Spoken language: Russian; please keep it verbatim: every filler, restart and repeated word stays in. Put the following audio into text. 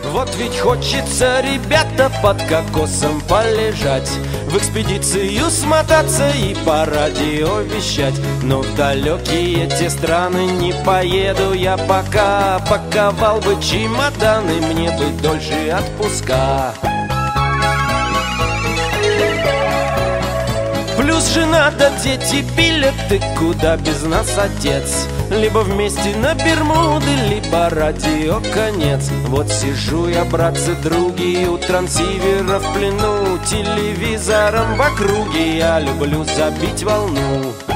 Вот ведь хочется, ребята, под кокосом полежать, в экспедицию смотаться и по радио вещать. Но в далекие те страны не поеду я пока. Паковал бы чемоданы, мне бы дольше отпуска. Плюс жена да дети, билеты, куда без нас, отец. Либо вместе на Бермуды, либо радио конец. Вот сижу я, братцы, други, у трансивера в плену. Телевизором в округе я люблю забить волну.